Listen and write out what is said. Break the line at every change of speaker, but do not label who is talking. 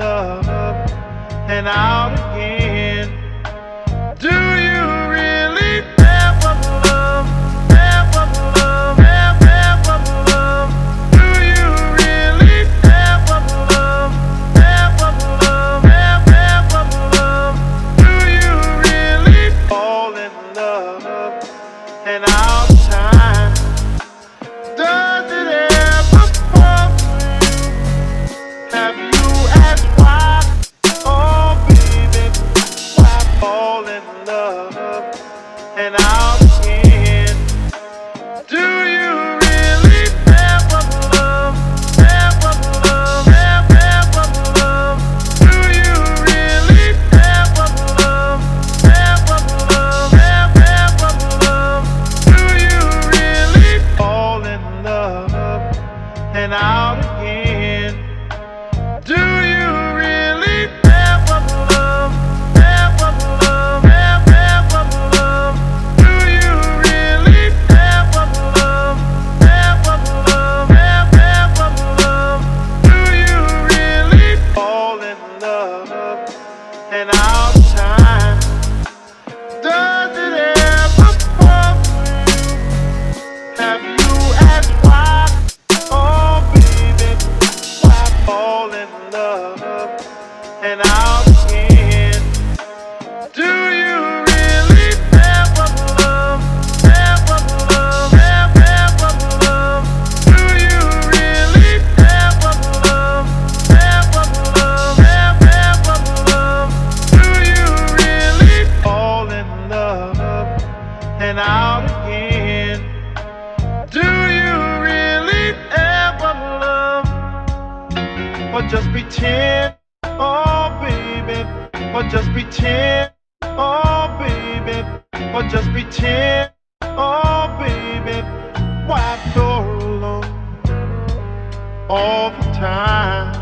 love and out again. Do you really ever love, ever love, ever love? Do you really ever love, ever love, ever love? Do you really fall in love and out of time? Does it ever fall for you? Have you asked why? Oh baby, why fall in love and out again? Do you really ever love, ever love, ever love? Do you really ever love, ever love, ever love? Do you really fall in love and out again? Do you really ever love, ever love, ever love? Do you really ever love, ever love, ever love? Do you really fall in love and out of time? Does it ever fall for you? Have you asked why? Oh baby, why fall in love and out again? Do you really ever love, ever love, ever love? Do you really ever love, ever love, ever love? Do you really fall in love and out again? Do you really ever love, or just pretend? Oh baby, or just pretend? Oh baby, or just pretend? Oh baby, why go alone all the time?